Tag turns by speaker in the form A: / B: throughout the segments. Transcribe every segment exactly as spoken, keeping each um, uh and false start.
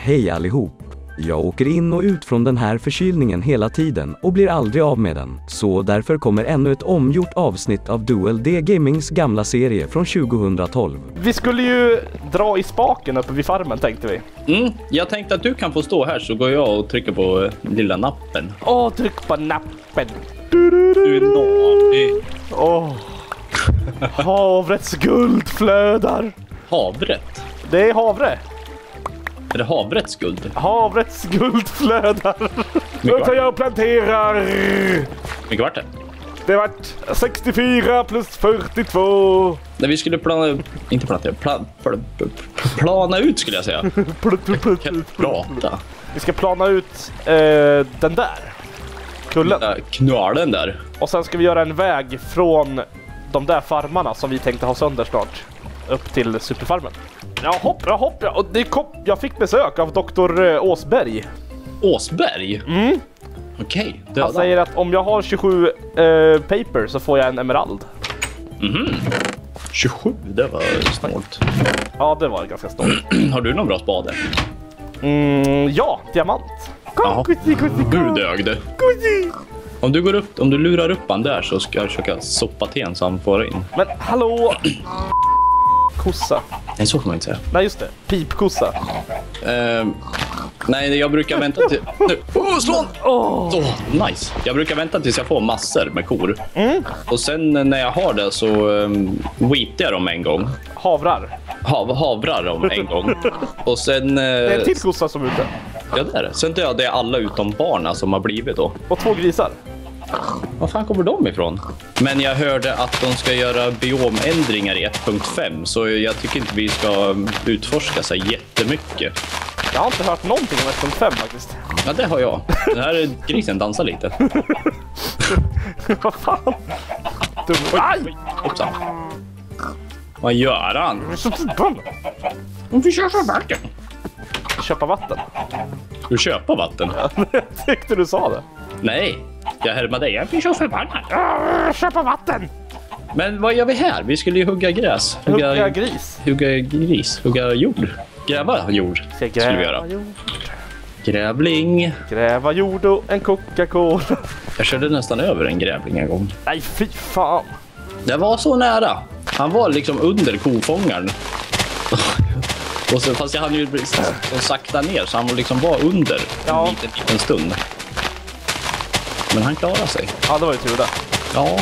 A: Hej allihop! Jag åker in och ut från den här förkylningen hela tiden och blir aldrig av med den. Så därför kommer ännu ett omgjort avsnitt av Dual D Gamings gamla serie från tjugohundratolv.
B: Vi skulle ju dra i spaken uppe vid farmen, tänkte vi.
C: Mm, jag tänkte att du kan få stå här så går jag och trycker på eh, lilla nappen.
B: Åh, tryck på nappen.
C: Du är nadig.
B: Åh. Havrets guld flödar.
C: Havret?
B: Det är havre.
C: Är det havrets guld?
B: Havrets guld flödar. Nu tar jag och planterar.
C: Mycket vart det?
B: Det vart sextiofyra plus fyrtiotvå.
C: När vi skulle plana... Inte plantera. Pla, pla, pla, plana ut skulle jag säga. Prata.
B: Vi ska plana ut eh, den där. Kullen.
C: Den knölen där.
B: Och sen ska vi göra en väg från de där farmarna som vi tänkte ha sönder snart. Upp till superfarmen. Ja, hopp, ja, hopp, ja. Och det kom, jag fick besök av doktor Åsberg.
C: Åsberg?
B: Mm.
C: Okej, okay,
B: han säger att om jag har tjugosju eh, paper så får jag en emerald.
C: Mhm. tjugosju, det var snålt.
B: Ja, det var ganska snålt.
C: Har du någon bra spade?
B: Mm, ja, diamant.
C: Jaha, du dög det. Om du går upp, om du lurar upp han där så ska jag försöka soppa till en så han får in.
B: Men hallå! Kossa.
C: Nej, så får man inte säga.
B: Nej, just det. Pipkossa.
C: Uh, nej, jag brukar vänta till... Nu! Oh, slå!
B: Oh.
C: Oh, nice. Jag brukar vänta tills jag får massor med kor.
B: Mm.
C: Och sen när jag har det så um, weetar jag dem en gång.
B: Havrar.
C: Hav, havrar dem en gång. Och sen... Uh,
B: det är en till kossa som är ute.
C: Ja, det är det. Sen dödar jag alla utom barna som har blivit då.
B: Och två grisar.
C: Var fan kommer de ifrån? Men jag hörde att de ska göra biomändringar i ett punkt fem. Så jag tycker inte vi ska utforska så jättemycket.
B: Jag har inte hört någonting om ett punkt fem faktiskt.
C: Ja, det har jag. Den här grisen dansar lite.
B: Vad fan? Du... Aj!
C: Hoppsan. Vad gör han? Hon vill köpa vatten.
B: Köpa vatten?
C: Du köper vatten?
B: Jag tyckte du sa det.
C: Nej, jag härmar dig. Jag blir så förbannad.
B: Ah, köpa vatten!
C: Men vad gör vi här? Vi skulle ju hugga gräs.
B: Hugga, hugga gris?
C: Hugga gris. Hugga jord. Gräva jord.
B: Ska
C: skulle vi göra.
B: Jord.
C: Grävling.
B: Gräva jord och en Coca-Cola.
C: Jag körde nästan över en grävling en gång.
B: Nej, fy fan.
C: Det var så nära. Han var liksom under kofångaren. Och så, fast jag hade ju sakta ner så han var liksom var under ja. en liten, liten stund. Men han klarade sig.
B: Ja, det var ju tur det.
C: Ja.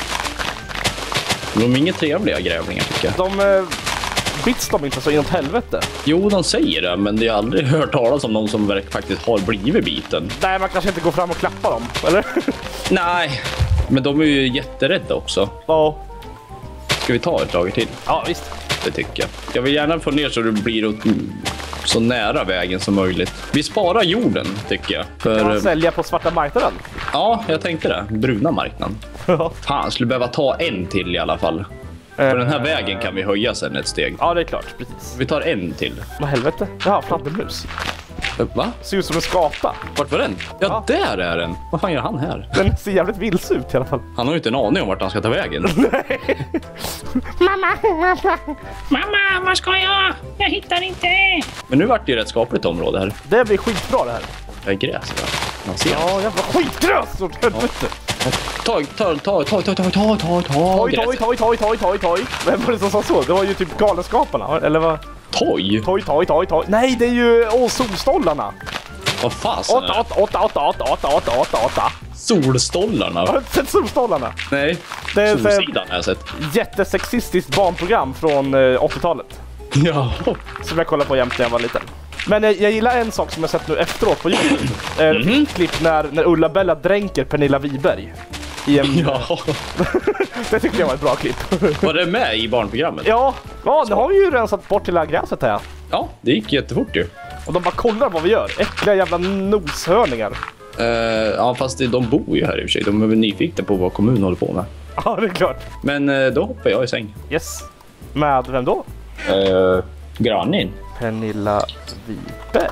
C: De är inga trevliga grävlingar tycker jag.
B: De eh, bits de inte så inåt helvete.
C: Jo, de säger det, men jag har aldrig hört talas om någon som faktiskt har blivit biten.
B: Nej, man kanske inte går fram och klappar dem, eller?
C: Nej, men de är ju jätterädda också.
B: Ja.
C: Ska vi ta ett lager till?
B: Ja, visst.
C: Det tycker jag. Jag vill gärna få ner så det blir så nära vägen som möjligt. Vi sparar jorden, tycker jag. För...
B: Kan man sälja på svarta marknaden?
C: Ja, jag tänkte det. Bruna marknaden. Fan, skulle behöva ta en till i alla fall. För den här vägen kan vi höja sen ett steg.
B: Ja, det är klart. Precis.
C: Vi tar en till.
B: Vad helvete? Ja, fladdermus.
C: Va?
B: Ser ut som en skapa.
C: Vart var den? Ja, ja, där är den. Vad fan gör han här?
B: Den ser jävligt vilse ut i alla fall.
C: Han har ju inte en aning om vart han ska ta vägen.
B: Nej.
D: Mamma, mamma, mamma, vad ska jag? Jag hittar inte.
C: Men nu vart det ju rätt skapligt område här.
B: Det blir skitbra det här.
C: Det är gräs, va? Man ser.
B: Ja, jävla skitgräs! Och helvete.
C: Ta, ta, ta, ta, ta, ta, ta, ta, ta,
B: Toj, toj, toj, toj, toj, toj, toj. Vem var det som sa så? Det var ju typ galenskaparna, eller vad?
C: Toj?
B: Toj, toj, toj, toj. Nej, det är ju åh, solstollarna.
C: Vad fasen är det?
B: Åtta, åtta, åtta, åtta, åtta, åtta, åtta, åtta.
C: Solstollarna?
B: Har du inte sett solstollarna?
C: Nej,
B: det är
C: Solsidan har jag sett.
B: Jättesexistiskt barnprogram från eh, åttiotalet.
C: Ja.
B: Som jag kollade på jämt när jag var liten. Men jag, jag gillar en sak som jag sett nu efteråt på YouTube. Eh, mm-hmm. Klipp när, när Ulla-Bella dränker Pernilla Wiberg. I en...
C: Ja.
B: Det tycker jag var ett bra klipp.
C: Var det med i barnprogrammet?
B: Ja, ja nu har vi ju rensat bort hela gräset här.
C: Ja, det gick jättefort ju.
B: Och de bara kollar vad vi gör. Äckliga jävla noshörningar.
C: Uh, ja, fast de bor ju här i och för sig. De är väl nyfikna på vad kommunen håller på med.
B: Ja, det är klart.
C: Men uh, då hoppar jag i säng.
B: Yes. Med vem då?
C: Uh, grannen.
B: Pernilla Wiberg.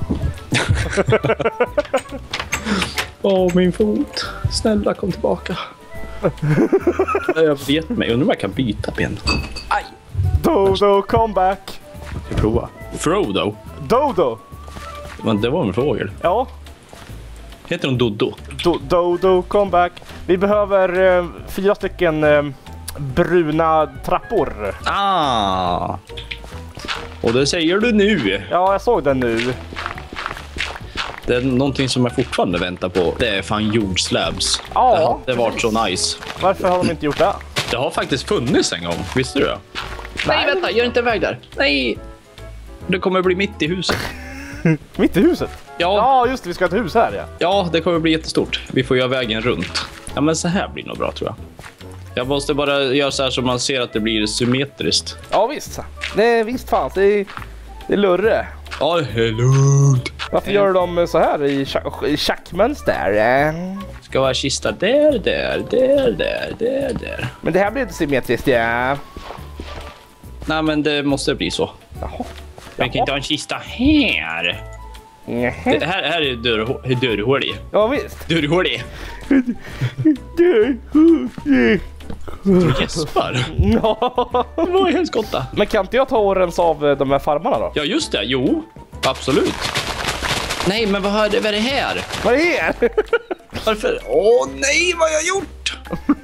C: Åh, oh, min fot. Snälla, kom tillbaka. Jag vet mig. Undrar om jag kan byta ben. Aj!
B: Dodo, come back.
C: Jag provar. Frodo.
B: Dodo.
C: Men det var en fågel.
B: Ja.
C: Heter hon Dodo?
B: Do, Dodo, come back. Vi behöver eh, fyra stycken eh, bruna trappor.
C: Ah! Och det säger du nu.
B: Ja, jag såg den nu.
C: Det är någonting som jag fortfarande väntar på. Det är fan jordslabs.
B: Ja,
C: det har det varit så nice.
B: Varför har de inte gjort det?
C: Det har faktiskt funnits en gång. Visste du det? Nej, vänta. Gör inte iväg där. Nej. Det kommer bli mitt i huset.
B: Mitt i huset?
C: Ja.
B: Ja, just det. Vi ska ha ett hus här, ja.
C: Ja, det kommer bli jättestort. Vi får göra vägen runt. Ja, men så här blir nog bra, tror jag. Jag måste bara göra så här så man ser att det blir symmetriskt.
B: Ja, visst. Det är visst fan. Det är, det är lurre.
C: Ja, det är lugnt.
B: Varför gör de så här i, scha- i schackmönster?
C: Ska vara kista där, där, där, där, där, där.
B: Men det här blir inte symmetriskt, ja.
C: Nej, men det måste bli så.
B: Jaha.
C: Man kan inte ha en kista här.
B: Jaha.
C: Det här, här är dörr, dörrhål i.
B: Ja, visst.
C: Dörrhål i. Du gäspar.
B: Ja.
C: Det var helt skotta.
B: Men kan inte jag ta och rensa av de här farmarna då?
C: Ja, just det. Jo, absolut. Nej, men vad är det, vad är det här?
B: Vad är det här?
C: Varför? Åh nej, vad har jag gjort?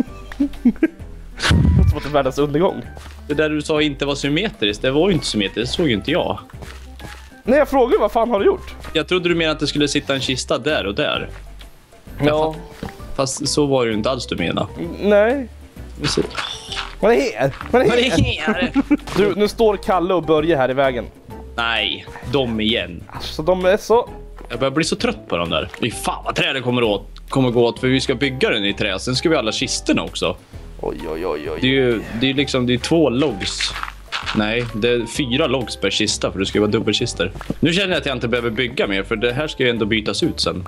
B: Det låter som att det är världens undergång.
C: Det där du sa inte var symmetriskt, det var ju inte symmetriskt, det såg ju inte jag.
B: Nej, jag frågar vad fan har du gjort?
C: Jag trodde du menade att det skulle sitta en kista där och där.
B: Ja.
C: Fast så var det ju inte alls du menade.
B: Nej. Vad är det här? Vad är
C: Vad är
B: det
C: det
B: här?
C: här?
B: Du, nu står Kalle och Börje här i vägen.
C: Nej, de igen.
B: Alltså, de är så...
C: Jag börjar bli så trött på dem där. Fy fan vad trädet kommer åt. Kommer gå åt för vi ska bygga den i trä. Sen ska vi alla kisterna också.
B: Oj, oj, oj, oj.
C: Det är ju det är liksom det är två logs. Nej, det är fyra logs per kista för det ska ju vara dubbelkister. Nu känner jag att jag inte behöver bygga mer för det här ska ju ändå bytas ut sen.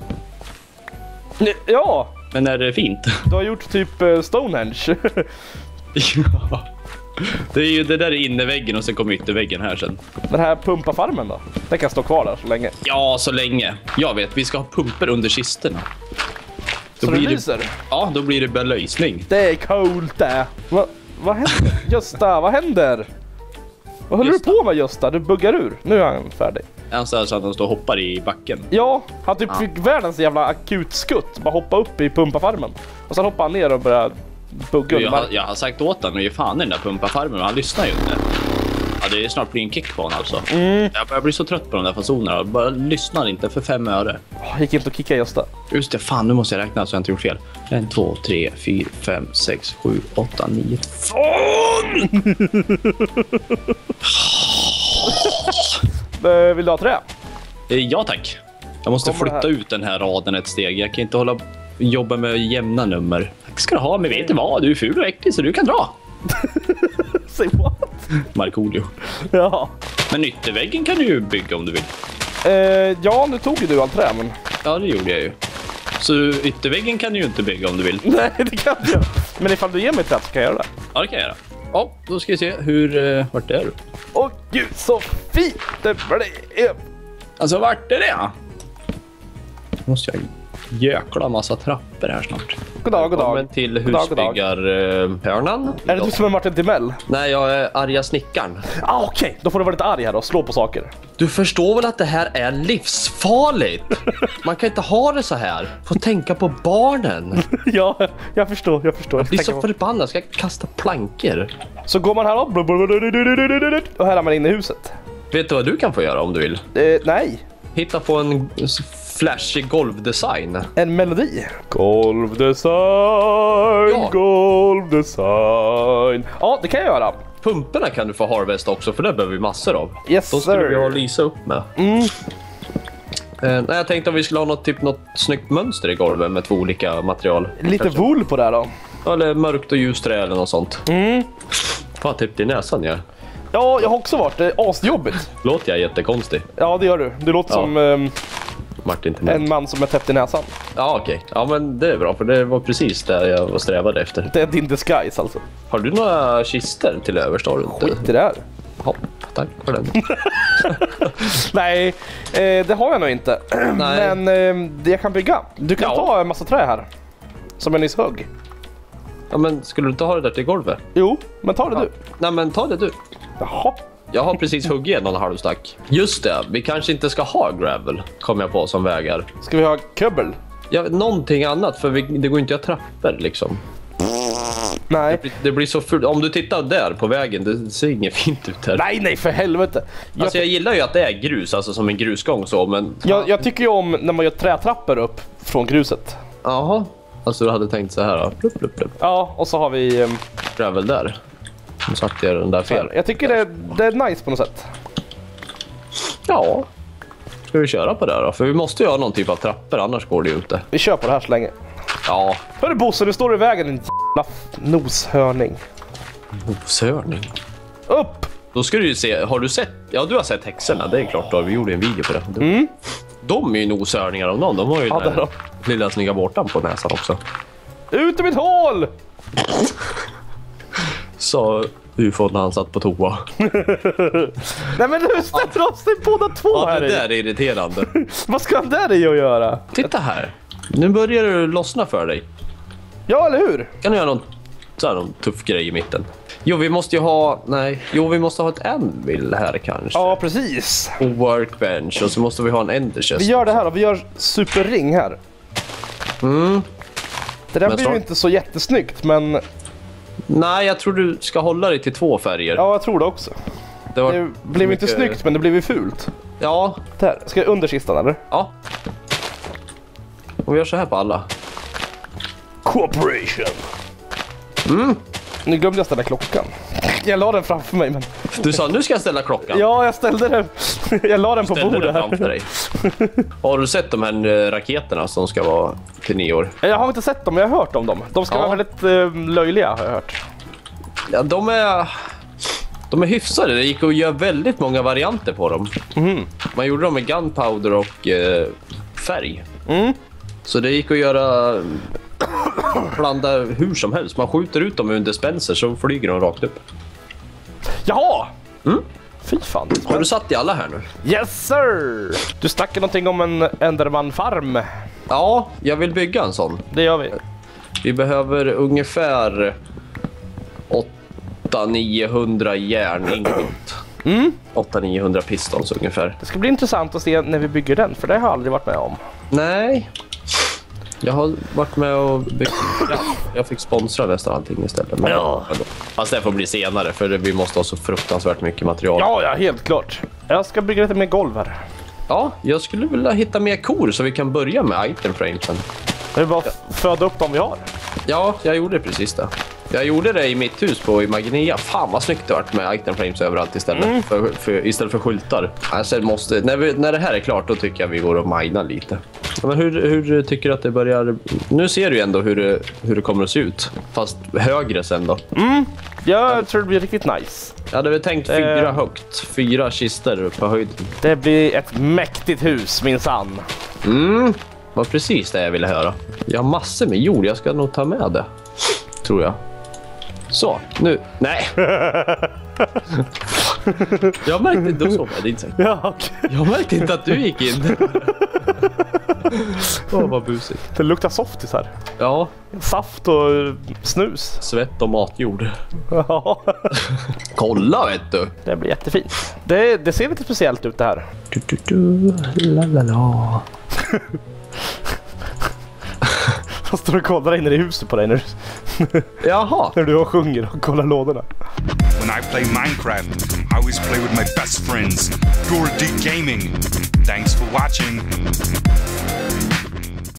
B: Ja,
C: Men är det fint?
B: du har gjort typ uh, Stonehenge.
C: Ja. Det är ju det där är inneväggen och sen kommer ytterväggen här sen.
B: Den här pumpafarmen då? Den kan stå kvar där så länge.
C: Ja, så länge. Jag vet, vi ska ha pumper under kisterna.
B: Så det lyser?
C: Ja, då blir det belysning.
B: Det är coolt det. Va, vad händer? Gösta, vad händer? Vad håller
C: Gösta.
B: du på med, Gösta? Du buggar ur. Nu är han färdig.
C: Han sa så att han står och hoppar i backen.
B: Ja, han typ
C: Ja.
B: fick världens jävla akut skutt. Bara hoppa upp i pumpafarmen. Och sen hoppar han ner och börjar bugga.
C: Jag har, jag har sagt åt honom att ge fan i den där pumpafarmen, men han lyssnar ju inte. Ja, det är snart blir en kick på honom alltså.
B: Mm.
C: Jag börjar bli så trött på de där fasonerna. Jag bara lyssnar inte för fem öre.
B: Oh, gick inte att kicka Gösta.
C: Just det, fan nu måste jag räkna så jag inte gjort fel. En, två, tre, fyra, fem, sex, sju, åtta, nio. Fan!
B: Eh, Vill du ha trä?
C: Eh, Ja tack. Jag måste
B: Kommer det
C: flytta
B: här?
C: ut den här raden ett steg. Jag kan inte hålla jobba med jämna nummer. Tack ska du ha, men vet du vad? Du är ful och äcklig så du kan dra.
B: Say what?
C: Markoolio.
B: Ja.
C: Men ytterväggen kan du ju bygga om du vill.
B: Eh, ja, nu tog ju du all trä, men...
C: Ja, det gjorde jag ju. Så ytterväggen kan du ju inte bygga om du vill.
B: Nej, det kan jag. Men ifall du ger mig trä så kan jag göra det.
C: Ja, det kan jag göra. Ja, då ska vi se hur... Uh, vart är du?
B: Åh gud, så fint det blev!
C: Alltså, vart är det? Nu måste jag jäkla massa trappor här snart.
B: God dag, god dag.
E: Välkommen till
B: God dag, god dag.
E: husbyggarhörnan.
B: Är det du som är Martin Timell?
E: Nej, jag är arga snickaren.
B: Ah, okej. Okay. Då får du vara lite arg här och slå på saker.
E: Du förstår väl att det här är livsfarligt? Man kan inte ha det så här. Få tänka på barnen.
B: Ja, jag förstår, jag förstår. Jag
E: Blir så
B: tänker på-
E: förbannad, ska jag kasta plankor.
B: Så går man här upp och här är man inne i huset.
E: Vet du vad du kan få göra om du vill?
B: Eh, nej,
E: Hitta på en flashig golvdesign.
B: en melodi. Golvdesign,
E: Ja.
B: golvdesign. Ja, det kan jag göra.
E: Pumporna kan du få harvesta också, för det behöver vi massor av.
B: Yes,
E: Då skulle
B: sir.
E: vi ha Lisa upp med.
B: Mm.
E: Eh, nej, jag tänkte om vi skulle ha något, typ, något snyggt mönster i golvet med två olika material.
B: Lite
E: Kanske.
B: wool på det här då.
E: Eller mörkt och ljust trä eller något sånt.
B: Mm.
E: Fan, typ i näsan, ja.
B: Ja, jag har också varit. Det är asjobbigt.
E: Låter jag jättekonstig?
B: Ja, det gör du. Du låter
E: Ja.
B: som ehm,
E: Martin till
B: en man som är täppt i näsan.
E: Ja, okej. Ja, men det är bra, för det var precis det jag var strävade efter.
B: Det är din disguise alltså.
E: Har du några kister till övers? Har du inte?
B: Skit i det här.
E: Ja, tack för den.
B: Nej, eh, det har jag nog inte.
E: Nej.
B: Men eh, det jag kan bygga. Du kan
E: Ja.
B: ta en massa trä här. Som jag nyss högg.
E: Ja, men skulle du inte ha det där till golvet?
B: Jo, men ta det du.
E: Nej, men ta det du.
B: Jaha.
E: Jag har precis huggit en och en halv stack. Just det, vi kanske inte ska ha gravel, kom jag på som vägar.
B: Ska vi ha kubbel?
E: Ja, någonting annat, för vi, det går inte att trappor liksom.
B: Nej.
E: Det blir, det blir så fult. Om du tittar där på vägen, det ser inget fint ut här.
B: Nej, nej, för helvete. Jag,
E: Alltså jag gillar ju att det är grus, alltså som en grusgång så, men...
B: jag, jag tycker ju om när man gör trätrappor upp från gruset.
E: Jaha, alltså du hade tänkt så här då. Plupp, plupp, plupp.
B: Ja, och så har vi... Um,
E: Gravel där. Som sagt, det är den där fel.
B: jag tycker det, det är nice på något sätt.
E: Ja. Ska vi köra på det då? För vi måste ju ha någon typ av trappor, annars går det ju inte.
B: Vi kör på det här så länge.
E: Ja.
B: Hörru Bosse, nu står du i vägen, en jävla noshörning.
E: Noshörning.
B: Upp!
E: Då ska du ju se, har du sett, ja du har sett häxorna, det är klart då, vi gjorde en video på det. Mm. De är ju noshörningar av någon, de har ju
B: Ja,
E: den
B: det är
E: där lilla snygga båten på näsan också.
B: Ut i mitt hål!
E: Så ufon när han satt på toa.
B: Nej men nu ställer oss till båda två
E: Ja,
B: här
E: det
B: i.
E: där är irriterande.
B: Vad ska han där i att göra?
E: Titta här, nu börjar det lossna för dig.
B: Ja, eller hur?
E: Kan du göra någon, så här, någon tuff grej i mitten? Jo, vi måste ju ha, nej, jo vi måste ha ett anvil här kanske.
B: Ja, precis.
E: Och workbench, och så måste vi ha en ender chest.
B: Vi gör det här då, vi gör superring här.
E: Mm.
B: Det där
E: Men
B: blir
E: så-
B: ju inte så jättesnyggt, men
E: Nej, jag tror du ska hålla dig till två färger.
B: ja, jag tror det också.
E: det var
B: Det blev inte
E: mycket-
B: snyggt, men det blev ju fult.
E: Ja,
B: Där, ska jag under kistan eller?
E: ja. Och vi gör så här på alla.
B: Cooperation. Mm. Nu glömde jag ställa klockan. Jag la den framför mig, men...
E: Du sa, nu ska jag ställa klockan.
B: Ja, jag ställde den. Jag la den på
E: Ställde
B: bordet
E: den framför
B: här.
E: dig. Har du sett de här eh, raketerna som ska vara till nyår?
B: Jag har inte sett dem, men jag har hört om dem. De ska
E: Ja.
B: vara väldigt eh, löjliga, har jag hört.
E: Ja, de är... De är hyfsade. Det gick att göra väldigt många varianter på dem.
B: Mm.
E: Man gjorde dem med gunpowder och eh, färg.
B: Mm.
E: Så det gick att göra... blanda hur som helst. Man skjuter ut dem ur en dispenser så flyger de rakt upp.
B: Jaha!
E: Mm.
B: Fy fan.
E: Har du satt i alla här nu?
B: Yes sir! Du snackade någonting om en Enderman-farm.
E: Ja, jag vill bygga en sån.
B: Det gör vi.
E: Vi behöver ungefär åtta till niohundra järn ingot.
B: Mm.
E: åtta till niohundra pistons ungefär.
B: Det ska bli intressant att se när vi bygger den, för det har jag aldrig varit med om.
E: Nej. Jag har varit med och byggt. Ja, jag fick sponsra nästan allting istället. Men
B: Ja.
E: Fast det får bli senare, för vi måste ha så fruktansvärt mycket material.
B: Ja, ja, helt klart. Jag ska bygga lite mer golv här.
E: Ja, jag skulle vilja hitta mer kor så vi kan börja med item framesen.
B: Det är bara att föda upp dem vi har.
E: Ja, jag gjorde precis det. Jag gjorde det i mitt hus på Imaginia. Fan vad snyggt det varit med item frames överallt istället,
B: Mm.
E: för, för, istället för skyltar. Alltså, måste, när, vi, när det här är klart, då tycker jag vi går och minar lite. Ja, men hur, hur tycker du att det börjar... Nu ser du ju ändå hur det, hur det kommer att se ut. Fast högre sen då.
B: Jag tror det blir riktigt nice.
E: Jag hade väl tänkt fyra
B: Eh.
E: högt. Fyra kister på höjden.
B: Det blir ett mäktigt hus, minsann.
E: Mm, var precis det jag ville höra. Jag har massor med jord, jag ska nog ta med det. Tror jag. Så, nu. Nej. Jag märkte inte, då såg jag din säng.
B: Ja, okej.
E: Jag märkte inte att du gick in. Åh, oh, vad busigt.
B: Det luktar softis här.
E: Ja,
B: Saft och snus.
E: svett och matjord.
B: Ja,
E: Kolla, vet du.
B: det blir jättefint. Det, det ser lite speciellt ut det här.
E: Du, du, du, la, la, la.
B: Jag står och kollar in i huset på dig när,
E: Jaha.
B: när du sjunger och kollar lådorna.
F: When I play Minecraft, I always play with my best friends, Dora D Gaming. Thanks for watching.